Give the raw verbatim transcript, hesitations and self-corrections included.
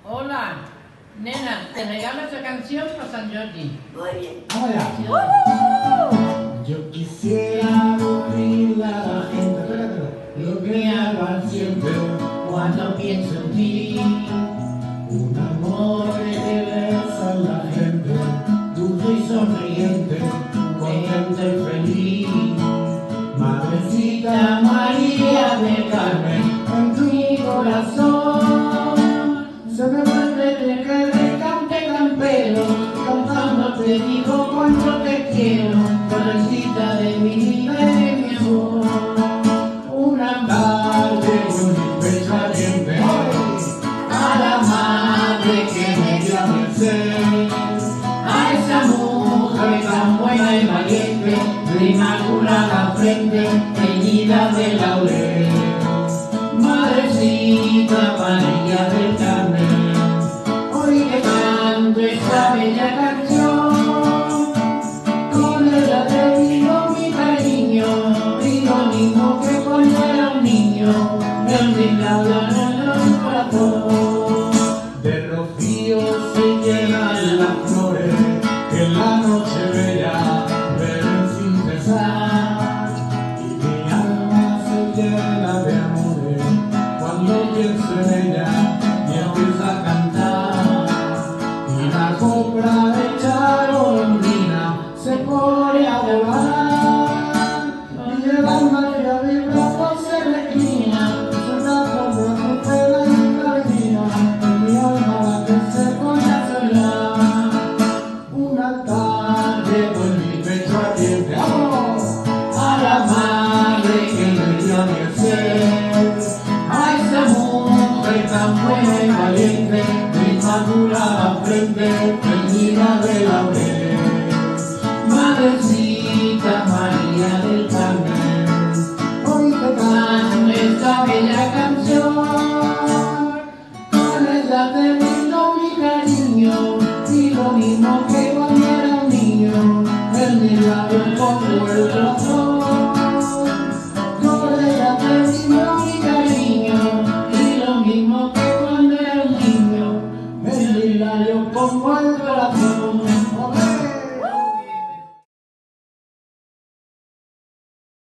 Hola, nena, te regalo esta canción para San Jordi. Muy bien. Vamos allá. Yo quisiera abrirle a la gente lo que me hagan siempre cuando pienso en ti. Un amor que besa a la gente, dulce y sonriente, contenta y feliz. Madrecita María de Carmen, en tu corazón se me vuelve de que de cante campero, cantando te digo cuánto te quiero, madrecita de mi vida y de mi amor. Una tarde con mi pecho ardiente, a la madre que me dio a merced, a esa mujer tan buena y valiente, de inmaculada frente, teñida de laurel. Madrecita María del Carmen, hoy te canto esta bella canción, con ella te digo mi cariño, y lo mismo que cuando era un niño, me olvidaba en el corazón. De rocío se llenan las flores, que en la noche bella beben sin cesar, y mi alma se llena de amores cuando pienso en ella y empiezo a cantar, y la copla hecha golondrina se pone a volar, y el alma ya vibra por ser reclina, su brazo de recupera y cariño, en mi alma la que se pone a soñar. Una tarde con mi pecho ardiente, ¡vamos! A la madre que me dio mi ser, a esa mujer tan buena y valiente, de inmaculada frente, teñida de laurel. Madrecita María del Carmen, hoy te canto esta bella canción, con ella te brindo mi cariño, y lo mismo que cuando era un niño, en mi labio pongo el rostro